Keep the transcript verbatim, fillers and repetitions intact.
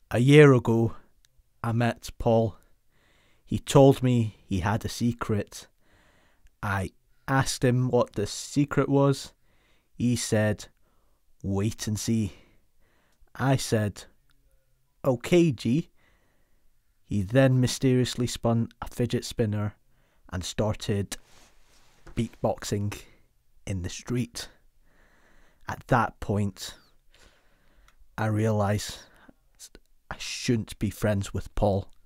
A year ago, I met Paul. He told me he had a secret. I asked him what the secret was. He said, wait and see. I said, okay, G. He then mysteriously spun a fidget spinner and started beatboxing in the street. At that point, I realised I shouldn't be friends with Paul.